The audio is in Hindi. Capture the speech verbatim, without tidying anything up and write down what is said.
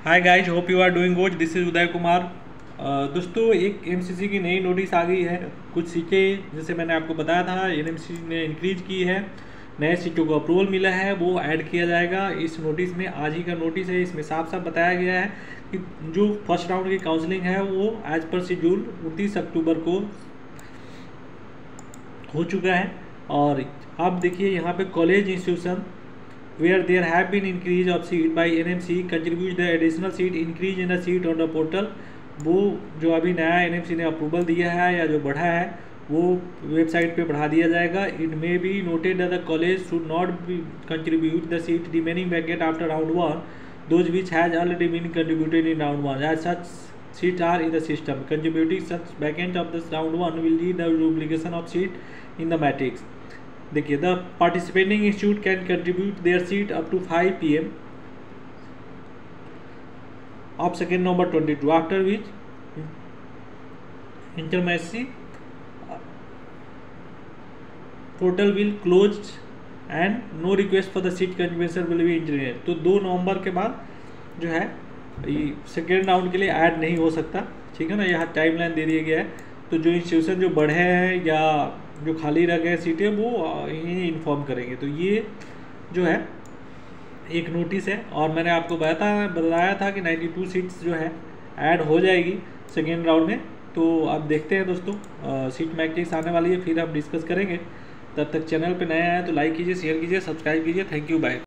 Hi guys, hope you are doing good. This is Uday Kumar. Uh, दोस्तों, एक एमसीसी की नई नोटिस आ गई है। कुछ सीटें जैसे मैंने आपको बताया था एनएमसी ने इंक्रीज की है, नए सीटों को अप्रूवल मिला है, वो ऐड किया जाएगा इस नोटिस में। आज ही का नोटिस है, इसमें साफ साफ बताया गया है कि जो फर्स्ट राउंड की काउंसलिंग है वो एज पर शेड्यूल उनतीस अक्टूबर को हो चुका है। और आप देखिए यहाँ पे college institution where there have been increase of seat by N M C contribute the additional seat increase in the seat on the portal। वो जो अभी नया N M C ने अप्रूवल दिया है या जो बढ़ा है वो वेबसाइट पे बढ़ा दिया जाएगा। It may be noted that the college should not be contribute the seat remaining vacant after round one those which has already been contributed in round one as such seat are in the system contributing such vacant of this round one will lead the duplication of seat in the matrix. देखिए, the participating institute can contribute their seat up to five P M of second November twenty two after which intimacy portal will close and no request for the seat contribution will be internet. तो दो नवंबर के बाद जो है ये सेकेंड राउंड के लिए ऐड नहीं हो सकता, ठीक है ना। यहाँ टाइमलाइन दे दिया गया है। तो जो इंस्टीट्यूशन जो बढ़े हैं या जो खाली रह गए सीटें वो इन्हें इन्फॉर्म करेंगे। तो ये जो है एक नोटिस है और मैंने आपको बताया बताया था कि बानवे सीट्स जो है ऐड हो जाएगी सेकेंड राउंड में। तो अब देखते हैं दोस्तों, आ, सीट मैट्रिक्स आने वाली है, फिर हम डिस्कस करेंगे। तब तक चैनल पे नए आए तो लाइक कीजिए, शेयर कीजिए, सब्सक्राइब कीजिए। Thank you, bye.